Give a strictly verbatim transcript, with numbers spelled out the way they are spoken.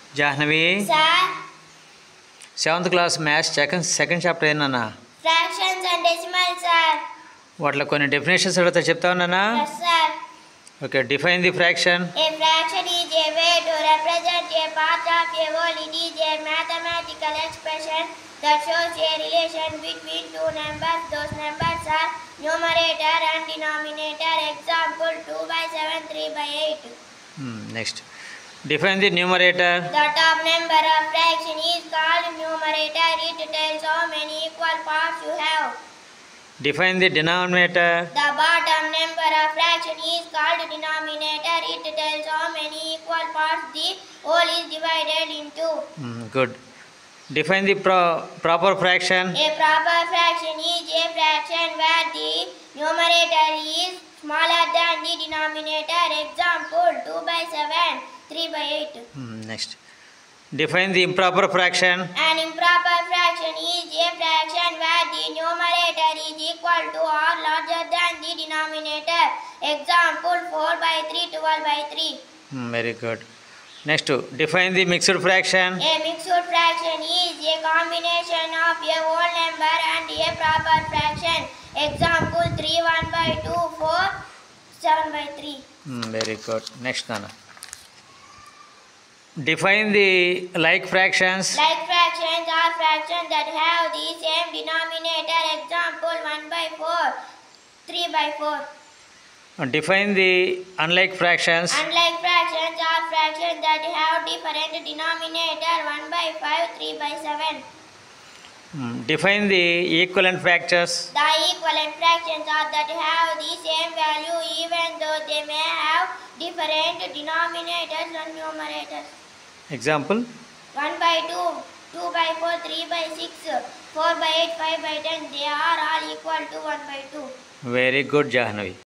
Jahnavi, Sir, seventh class maths second second chapter ఏంటన్నా? fractions and decimals, sir. వాటిలో కొన్ని definitions అడిగితే చెప్తావన్నా? Yes, sir. Okay, define the fraction. A fraction is a way to represent a part of a whole. It is a mathematical expression that shows a relation between two numbers. Those numbers are numerator and denominator. Example two by seven, three by eight. Next define the numerator. The top number of fraction is called numerator. It tells how many equal parts you have. Define the denominator. The bottom number of fraction is called denominator. It tells how many equal parts the whole is divided into. Good. Define the pro proper fraction. A proper fraction is a fraction where the numerator is smaller than the denominator. Example two by seven, three by eight. Next define the improper fraction. An improper fraction is a fraction where the numerator is equal to or larger than the denominator. Example four by three, twelve by three. Very good. Next define the mixed fraction. A mixed fraction is a combination of a whole number and a proper fraction. Example three, one by two, four, seven by three. Very good. Next నాన్న define the like fractions. Like fractions are fractions that have the same denominator. Example one by four, three by four. Define the unlike fractions. Unlike fractions are fractions that have different denominator. one by five, three by seven. Define the equivalent fractions. The equivalent fractions are that have the same value even though they may have different denominators and numerators. Example one by two, two by four, three by six, four by eight, five by ten. They are all equal to one by two. Very good Jahnavi.